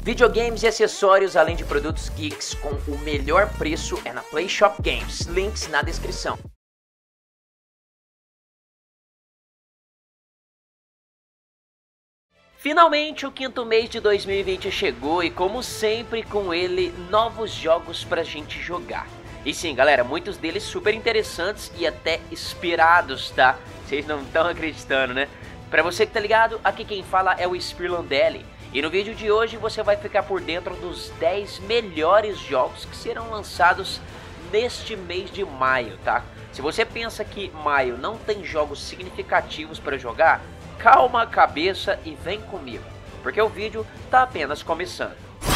Videogames e acessórios, além de produtos geeks com o melhor preço é na PlayShop Games, links na descrição. Finalmente o quinto mês de 2020 chegou e, como sempre, com ele novos jogos pra gente jogar. E sim, galera, muitos deles super interessantes e até esperados, tá? Vocês não estão acreditando, né? Pra você que tá ligado, aqui quem fala é o Spirlandelli. E no vídeo de hoje você vai ficar por dentro dos 10 melhores jogos que serão lançados neste mês de maio, tá? Se você pensa que maio não tem jogos significativos para jogar, calma a cabeça e vem comigo, porque o vídeo tá apenas começando.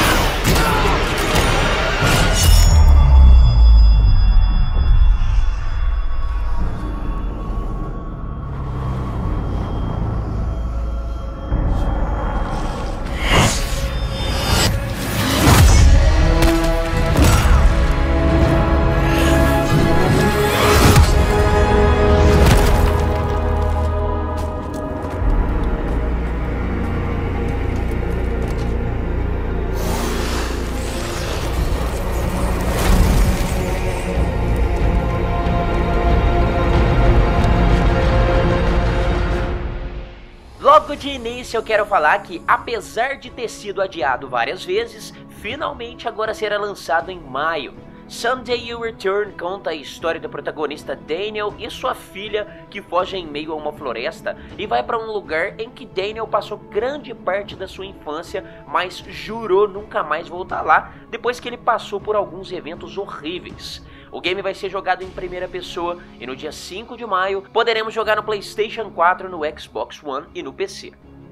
Logo de início eu quero falar que, apesar de ter sido adiado várias vezes, finalmente agora será lançado em maio. Someday You Return conta a história do protagonista Daniel e sua filha que fogem em meio a uma floresta e vai para um lugar em que Daniel passou grande parte da sua infância, mas jurou nunca mais voltar lá depois que ele passou por alguns eventos horríveis. O game vai ser jogado em primeira pessoa e no dia 5 de maio poderemos jogar no PlayStation 4, no Xbox One e no PC.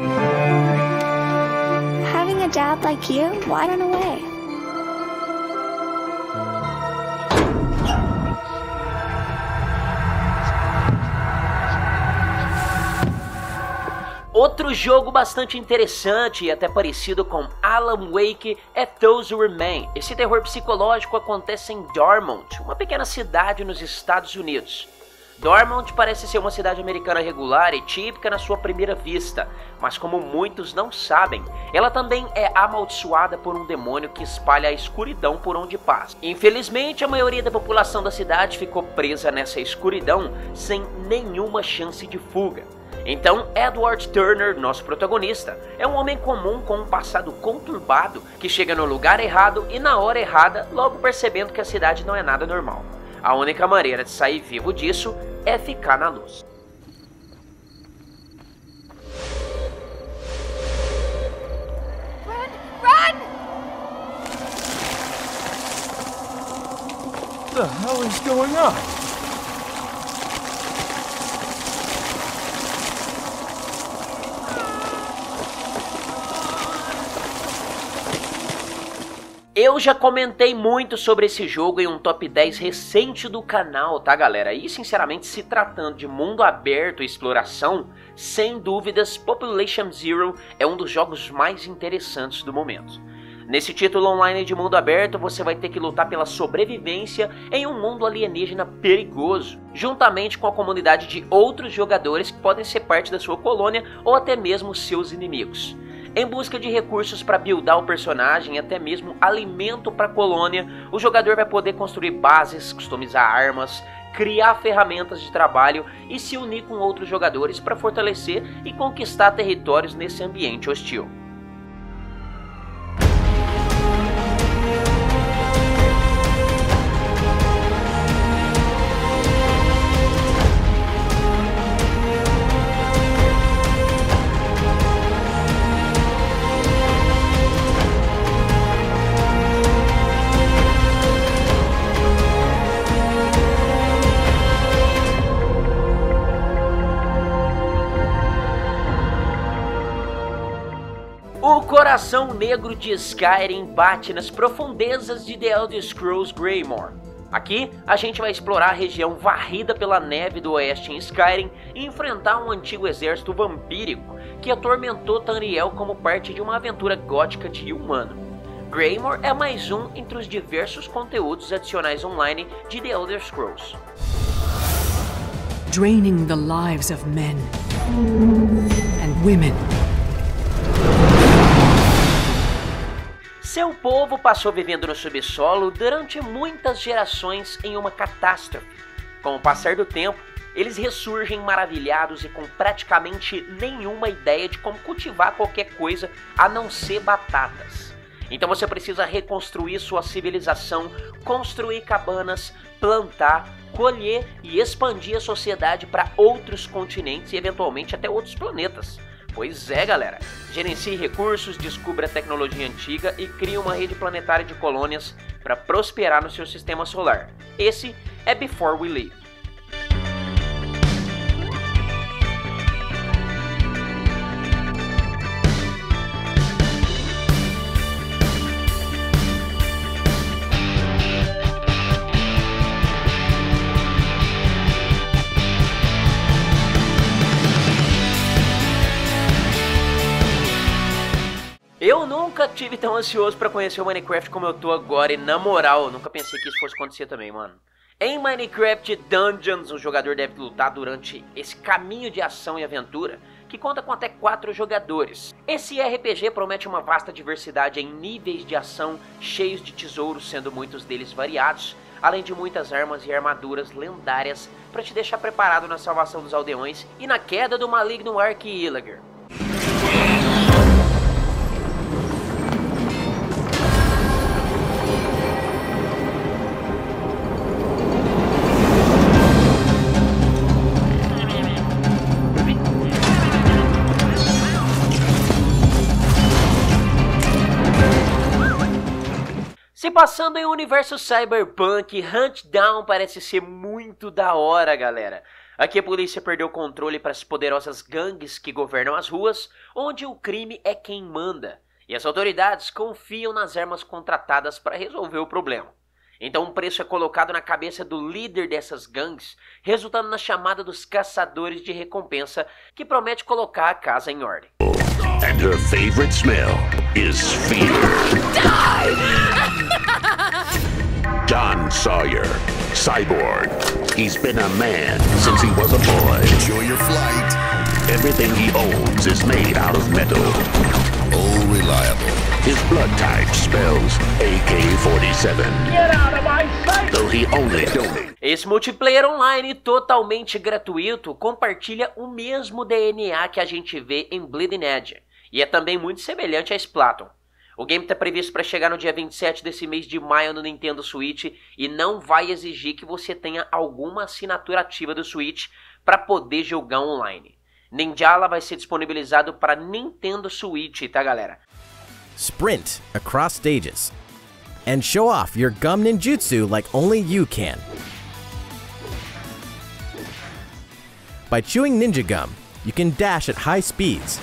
Having a dad like you, why run away? Outro jogo bastante interessante e até parecido com Alan Wake é Those Who Remain. Esse terror psicológico acontece em Dormont, uma pequena cidade nos Estados Unidos. Dormont parece ser uma cidade americana regular e típica na sua primeira vista, mas como muitos não sabem, ela também é amaldiçoada por um demônio que espalha a escuridão por onde passa. Infelizmente, a maioria da população da cidade ficou presa nessa escuridão sem nenhuma chance de fuga. Então, Edward Turner, nosso protagonista, é um homem comum com um passado conturbado que chega no lugar errado e na hora errada, logo percebendo que a cidade não é nada normal. A única maneira de sair vivo disso é ficar na luz. Run! What the hell is going on? Eu já comentei muito sobre esse jogo em um top 10 recente do canal, tá galera? E sinceramente, se tratando de mundo aberto e exploração, sem dúvidas Population Zero é um dos jogos mais interessantes do momento. Nesse título online de mundo aberto, você vai ter que lutar pela sobrevivência em um mundo alienígena perigoso, juntamente com a comunidade de outros jogadores que podem ser parte da sua colônia ou até mesmo seus inimigos. Em busca de recursos para buildar o personagem e até mesmo alimento para a colônia, o jogador vai poder construir bases, customizar armas, criar ferramentas de trabalho e se unir com outros jogadores para fortalecer e conquistar territórios nesse ambiente hostil. O coração negro de Skyrim bate nas profundezas de The Elder Scrolls Greymoor. Aqui, a gente vai explorar a região varrida pela neve do oeste em Skyrim e enfrentar um antigo exército vampírico que atormentou Tamriel como parte de uma aventura gótica de humano. Greymoor é mais um entre os diversos conteúdos adicionais online de The Elder Scrolls. Draining the lives of men and women. Seu povo passou vivendo no subsolo durante muitas gerações em uma catástrofe. Com o passar do tempo, eles ressurgem maravilhados e com praticamente nenhuma ideia de como cultivar qualquer coisa a não ser batatas. Então você precisa reconstruir sua civilização, construir cabanas, plantar, colher e expandir a sociedade para outros continentes e eventualmente até outros planetas. Pois é, galera. Gerencie recursos, descubra a tecnologia antiga e crie uma rede planetária de colônias para prosperar no seu sistema solar. Esse é Before We Leave. Eu nunca tive tão ansioso pra conhecer o Minecraft como eu tô agora, e na moral, eu nunca pensei que isso fosse acontecer também, mano. Em Minecraft Dungeons, o jogador deve lutar durante esse caminho de ação e aventura, que conta com até 4 jogadores. Esse RPG promete uma vasta diversidade em níveis de ação, cheios de tesouros, sendo muitos deles variados, além de muitas armas e armaduras lendárias para te deixar preparado na salvação dos aldeões e na queda do maligno Arch-Illager. Se passando em um universo cyberpunk, Huntdown parece ser muito da hora, galera. Aqui a polícia perdeu o controle para as poderosas gangues que governam as ruas, onde o crime é quem manda, e as autoridades confiam nas armas contratadas para resolver o problema. Então um preço é colocado na cabeça do líder dessas gangues, resultando na chamada dos caçadores de recompensa, que promete colocar a casa em ordem. And her favorite smell is fear. John Sawyer, cyborg. He's been a man since he was a boy. Enjoy your flight. Everything he owns is made out of metal. Oh, reliable. His blood type spells AK-47. Get out of my sight! Though he only donates. Esse multiplayer online totalmente gratuito compartilha o mesmo DNA que a gente vê em Bleeding Edge, e é também muito semelhante a Splatoon. O game está previsto para chegar no dia 27 desse mês de maio no Nintendo Switch e não vai exigir que você tenha alguma assinatura ativa do Switch para poder jogar online. Ninjala vai ser disponibilizado para Nintendo Switch, tá, galera? Sprint across stages and show off your gum ninjutsu like only you can. By chewing ninja gum, you can dash at high speeds,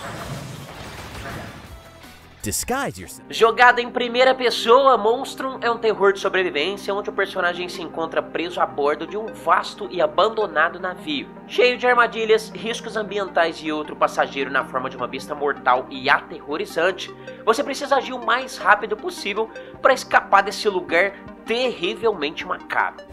disguise yourself. Jogado em primeira pessoa, Monstrum é um terror de sobrevivência onde o personagem se encontra preso a bordo de um vasto e abandonado navio, cheio de armadilhas, riscos ambientais e outro passageiro na forma de uma besta mortal e aterrorizante. Você precisa agir o mais rápido possível para escapar desse lugar terrivelmente macabro.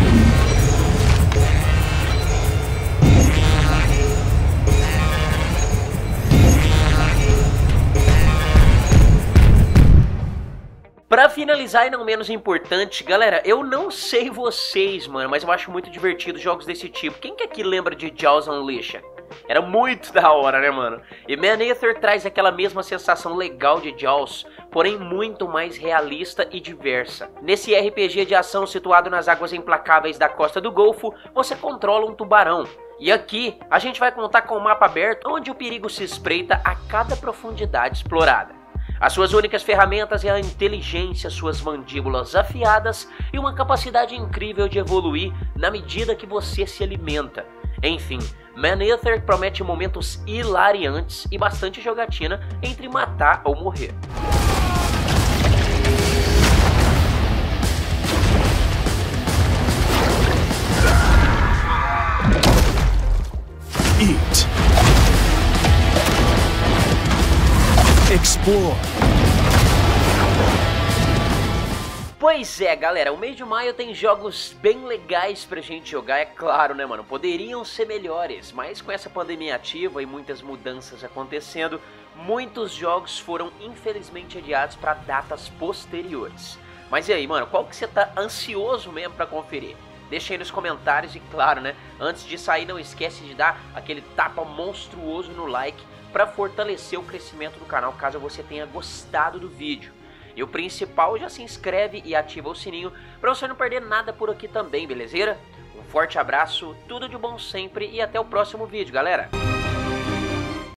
Pra finalizar e não menos importante, galera, eu não sei vocês, mano, mas eu acho muito divertido jogos desse tipo. Quem que aqui lembra de Jaws Unleashed? Era muito da hora, né, mano? E Maneater traz aquela mesma sensação legal de Jaws, porém muito mais realista e diversa. Nesse RPG de ação situado nas águas implacáveis da costa do Golfo, você controla um tubarão. E aqui, a gente vai contar com um mapa aberto onde o perigo se espreita a cada profundidade explorada. As suas únicas ferramentas é a inteligência, suas mandíbulas afiadas e uma capacidade incrível de evoluir na medida que você se alimenta. Enfim, Maneater promete momentos hilariantes e bastante jogatina entre matar ou morrer. Eat. Explore. Pois é, galera, o mês de maio tem jogos bem legais pra gente jogar, é claro, né, mano? Poderiam ser melhores, mas com essa pandemia ativa e muitas mudanças acontecendo, muitos jogos foram infelizmente adiados para datas posteriores. Mas e aí, mano, qual que você tá ansioso mesmo para conferir? Deixa aí nos comentários e claro, né, antes de sair não esquece de dar aquele tapa monstruoso no like para fortalecer o crescimento do canal caso você tenha gostado do vídeo. E o principal, já se inscreve e ativa o sininho para você não perder nada por aqui também, belezeira? Um forte abraço, tudo de bom sempre e até o próximo vídeo, galera!